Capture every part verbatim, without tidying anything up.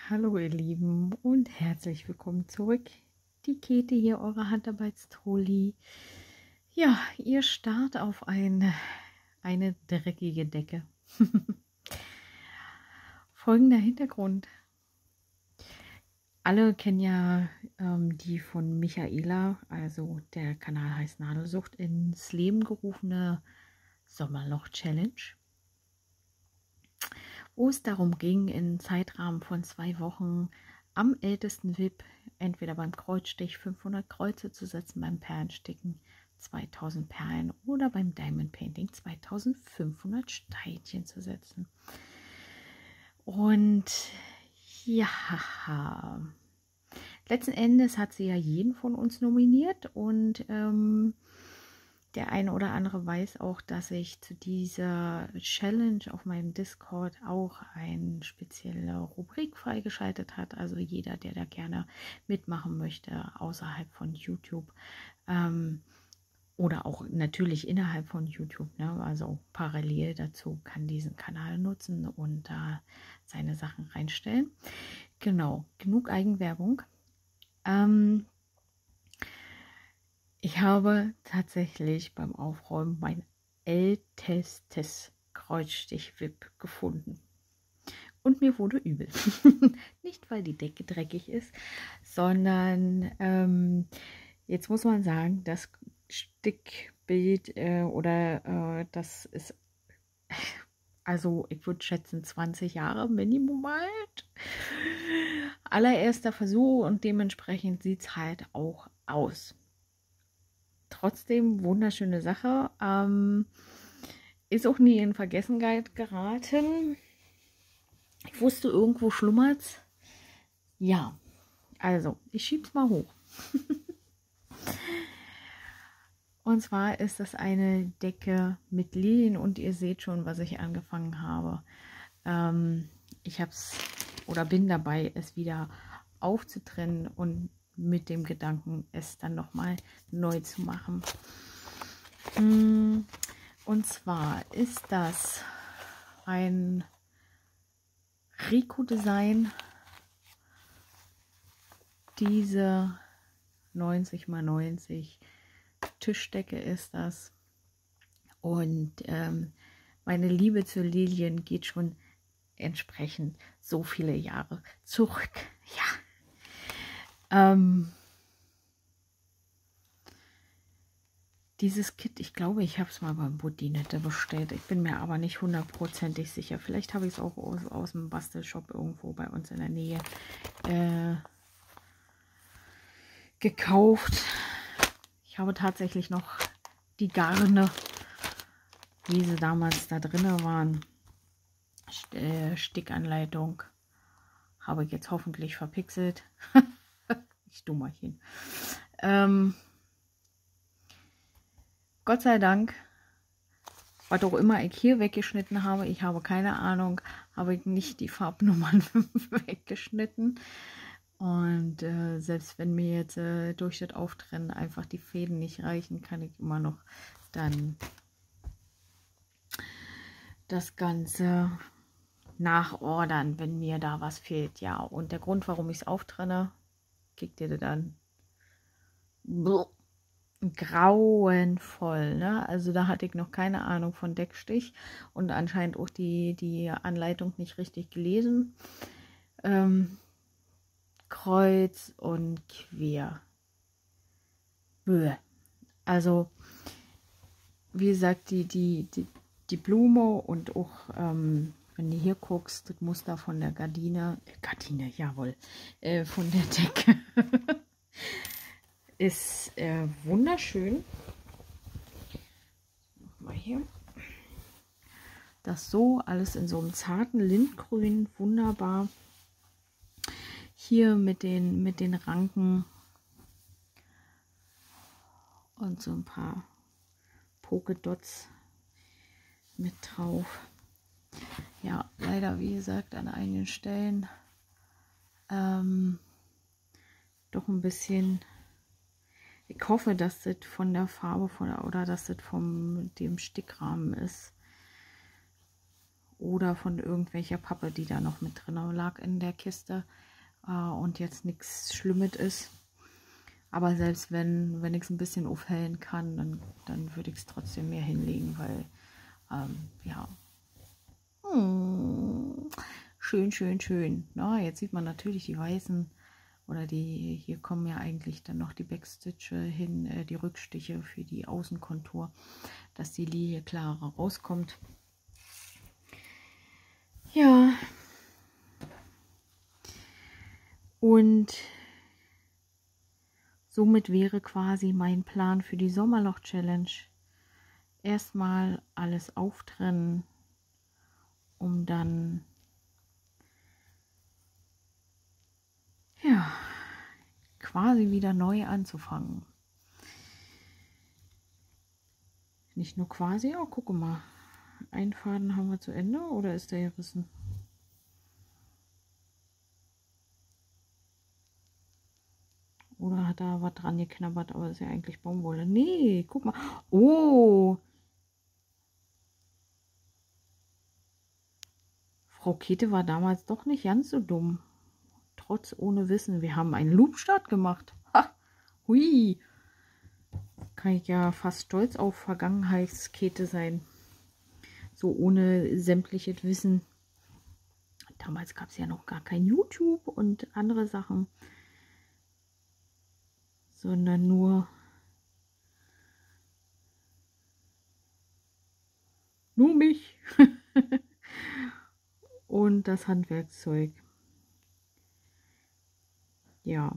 Hallo ihr Lieben und herzlich willkommen zurück. Die Käthe hier, eure Handarbeitstrolli. Ja, ihr starrt auf ein, eine dreckige Decke. Folgender Hintergrund. Alle kennen ja ähm, die von Michaela, also der Kanal heißt Nadelsucht, ins Leben gerufene Sommerloch-Challenge, wo es darum ging, in Zeitrahmen von zwei Wochen am ältesten W I P entweder beim Kreuzstich fünfhundert Kreuze zu setzen, beim Perlensticken zweitausend Perlen oder beim Diamond Painting zweitausendfünfhundert Steinchen zu setzen. Und ja, letzten Endes hat sie ja jeden von uns nominiert und ähm, der eine oder andere weiß auch, dass ich zu dieser Challenge auf meinem Discord auch eine spezielle Rubrik freigeschaltet hat. Also jeder, der da gerne mitmachen möchte, außerhalb von YouTube ähm, oder auch natürlich innerhalb von YouTube, ne? Also parallel dazu, kann diesen Kanal nutzen und da seine Sachen reinstellen. Genau, genug Eigenwerbung. Ähm, Ich habe tatsächlich beim Aufräumen mein ältestes Kreuzstich-W I P gefunden. Und mir wurde übel. Nicht, weil die Decke dreckig ist, sondern ähm, jetzt muss man sagen, das Stickbild äh, oder äh, das ist, also ich würde schätzen, zwanzig Jahre Minimum alt. Allererster Versuch und dementsprechend sieht es halt auch aus. Trotzdem wunderschöne Sache. Ähm, ist auch nie in Vergessenheit geraten. Ich wusste, irgendwo schlummert. Ja, also ich schieb's mal hoch. Und zwar ist das eine Decke mit Lilien und ihr seht schon, was ich angefangen habe. Ähm, ich habe es oder bin dabei, es wieder aufzutrennen und mit dem Gedanken, es dann nochmal neu zu machen. Und zwar ist das ein Rico Design, diese neunzig mal neunzig Tischdecke ist das. Und ähm, meine Liebe zu Lilien geht schon entsprechend so viele Jahre zurück. Ja. Ähm, Dieses Kit, ich glaube, ich habe es mal beim Budinette bestellt. Ich bin mir aber nicht hundertprozentig sicher. Vielleicht habe ich es auch aus, aus dem Bastelshop irgendwo bei uns in der Nähe äh, gekauft. Ich habe tatsächlich noch die Garne, wie sie damals da drin waren. Stickanleitung habe ich jetzt hoffentlich verpixelt. Ich Dummerchen. Ähm, Gott sei Dank, was auch immer ich hier weggeschnitten habe, ich habe keine Ahnung, habe ich nicht die Farbnummern weggeschnitten. Und äh, selbst wenn mir jetzt äh, durch das Auftrennen einfach die Fäden nicht reichen, kann ich immer noch dann das Ganze nachordern, wenn mir da was fehlt. Ja, und der Grund, warum ich es auftrenne, kriegt ihr dann grauenvoll, ne? Also da hatte ich noch keine Ahnung von Deckstich und anscheinend auch die, die Anleitung nicht richtig gelesen. Ähm, Kreuz und quer. Bäh. Also, wie gesagt, die, die, die, die Blume und auch, ähm, wenn du hier guckst, das Muster von der Gardine, äh, Gardine, jawohl, äh, von der Decke, ist äh, wunderschön. Mal hier. Das so, alles in so einem zarten Lindgrün, wunderbar. Hier mit den, mit den Ranken und so ein paar Polka-Dots mit drauf. Ja, leider, wie gesagt, an einigen Stellen ähm, doch ein bisschen. Ich hoffe, dass das von der Farbe von, oder dass das vom dem Stickrahmen ist. oder von irgendwelcher Pappe, die da noch mit drin lag in der Kiste äh, und jetzt nichts Schlimmes ist. Aber selbst wenn, wenn ich es ein bisschen aufhellen kann, dann, dann würde ich es trotzdem mehr hinlegen, weil, ähm, ja, hm, schön, schön, schön. Na, jetzt sieht man natürlich die weißen, oder die, hier kommen ja eigentlich dann noch die Backstitche hin, äh, die Rückstiche für die Außenkontur, dass die Lilie klarer rauskommt. Ja. Und somit wäre quasi mein Plan für die Sommerloch-Challenge erstmal alles auftrennen, um dann ja quasi wieder neu anzufangen. Nicht nur quasi, oh, guck mal, einen Faden haben wir zu Ende oder ist der gerissen? Oder hat da was dran geknabbert, aber ist ja eigentlich Baumwolle. Nee, guck mal. Oh! Frau Käthe war damals doch nicht ganz so dumm. Trotz ohne Wissen. Wir haben einen Loopstart gemacht. Ha! Hui! Kann ich ja fast stolz auf Vergangenheitskäthe sein. So ohne sämtliches Wissen. Damals gab es ja noch gar kein YouTube und andere Sachen. Sondern nur nur mich und das Handwerkszeug. Ja.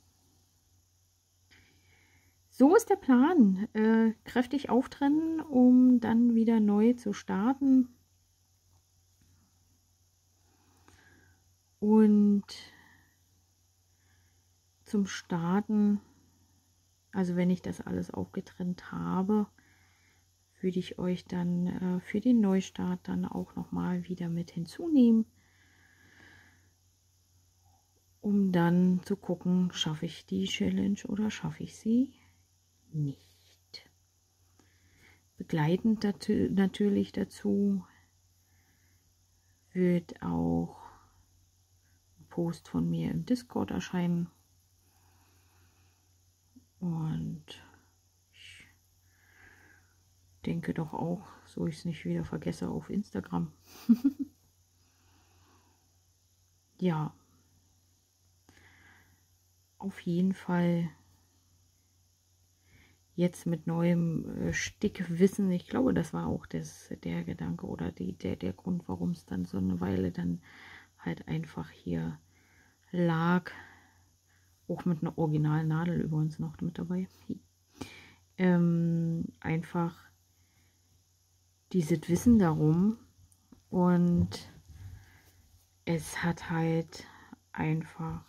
So ist der Plan. Äh, kräftig auftrennen, um dann wieder neu zu starten. Und zum Starten, also wenn ich das alles aufgetrennt habe, würde ich euch dann äh, für den Neustart dann auch nochmal wieder mit hinzunehmen, um dann zu gucken, schaffe ich die Challenge oder schaffe ich sie nicht. Begleitend dazu, natürlich dazu wird auch ein Post von mir im Discord erscheinen. Und ich denke doch auch, so ich es nicht wieder vergesse, auf Instagram. Ja, auf jeden Fall jetzt mit neuem äh, Stickwissen. Ich glaube, das war auch das, der Gedanke oder die, der, der Grund, warum es dann so eine Weile dann halt einfach hier lag. Auch mit einer Originalnadel übrigens noch mit dabei. Ähm, einfach dieses Wissen darum. Und es hat halt einfach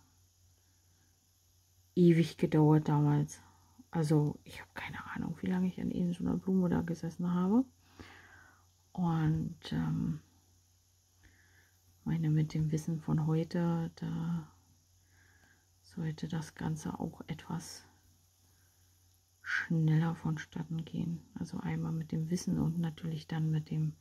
ewig gedauert damals. Also ich habe keine Ahnung, wie lange ich an so einer Blume da gesessen habe. Und ähm, meine, mit dem Wissen von heute, da sollte das Ganze auch etwas schneller vonstatten gehen. Also einmal mit dem Wissen und natürlich dann mit dem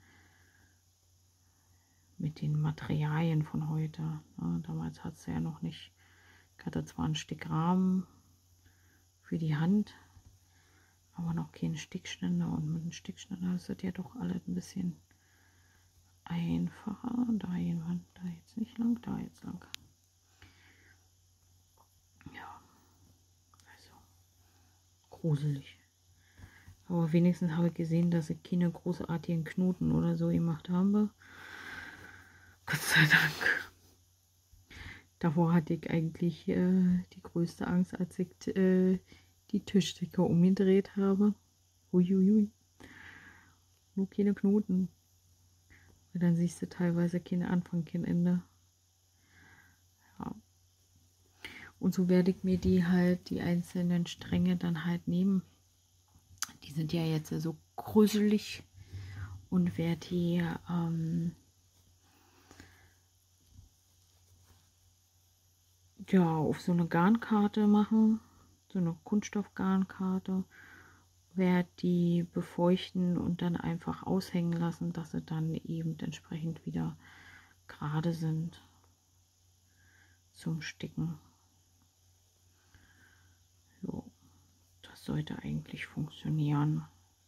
mit den Materialien von heute. Ja, damals hat es ja noch nicht, ich hatte zwar einen Stickrahmen für die Hand, aber noch keinen Stickständer, und mit dem Stickständer ist das ja doch alles ein bisschen einfacher. Da jemand, da jetzt nicht lang, da jetzt lang. Ja, also gruselig. Aber wenigstens habe ich gesehen, dass ich keine großartigen Knoten oder so gemacht habe. Gott sei Dank. Davor hatte ich eigentlich äh, die größte Angst, als ich äh, die Tischdecke umgedreht habe. Uiuiui. Nur keine Knoten. Und dann siehst du teilweise kein Anfang, kein Ende. Ja. Und so werde ich mir die halt, die einzelnen Stränge dann halt nehmen. Die sind ja jetzt so gruselig. Und werde die ähm, ja, auf so eine Garnkarte machen. So eine Kunststoffgarnkarte. werde die befeuchten und dann einfach aushängen lassen, dass sie dann eben entsprechend wieder gerade sind zum Sticken. So, das sollte eigentlich funktionieren.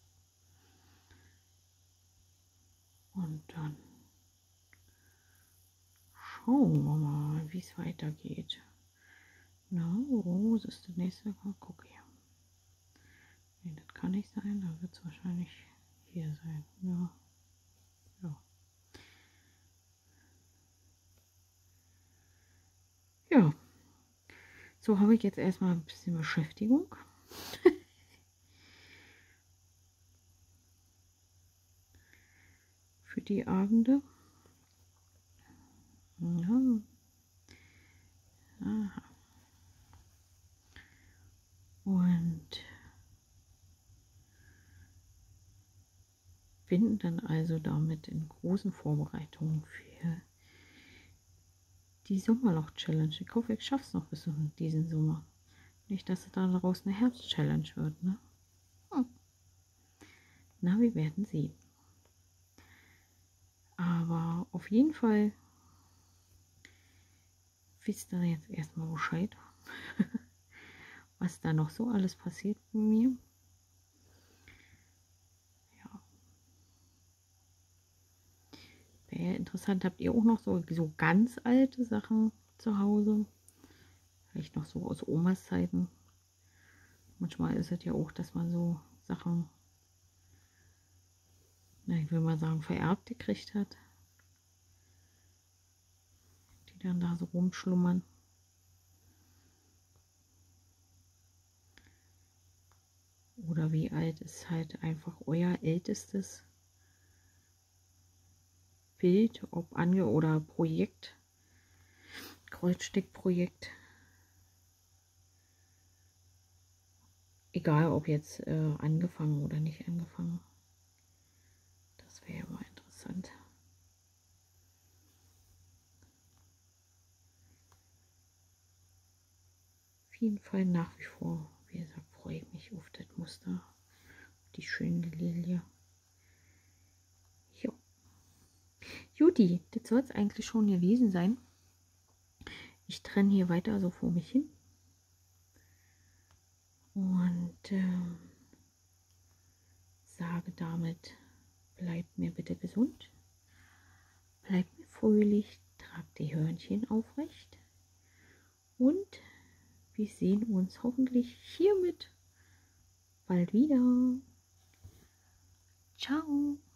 Und dann schauen wir mal, wie es weitergeht. Na, wo ist der nächste? Guck hier. Nee, das kann nicht sein, da wird es wahrscheinlich hier sein. Ja. Ja. Ja. So habe ich jetzt erstmal ein bisschen Beschäftigung. Für die Abende. Ja. Aha. Und bin dann also damit in großen Vorbereitungen für die Sommerloch-Challenge. Ich hoffe, ich schaffe es noch bis diesen Sommer. Nicht, dass es daraus eine Herbst-Challenge wird, ne? Hm. Na, wir werden sehen. Aber auf jeden Fall wisst ihr jetzt erstmal Bescheid, was da noch so alles passiert bei mir. Ja. Wäre interessant, habt ihr auch noch so, so ganz alte Sachen zu Hause? Vielleicht noch so aus Omas Zeiten. Manchmal ist es ja auch, dass man so Sachen, na, ich will mal sagen, vererbt gekriegt hat, die dann da so rumschlummern. Oder wie alt ist halt einfach euer ältestes Bild, ob ange- oder Projekt, Kreuzstickprojekt. Egal, ob jetzt äh, angefangen oder nicht angefangen. Das wäre ja mal interessant. Auf jeden Fall nach wie vor, wie gesagt, freue ich mich auf das Muster, auf die schöne Lilie. Jo. Juti, das soll es eigentlich schon gewesen sein. Ich trenne hier weiter so vor mich hin. Und äh, sage damit, bleibt mir bitte gesund, bleibt mir fröhlich, tragt die Hörnchen aufrecht und wir sehen uns hoffentlich hiermit bald wieder. Ciao.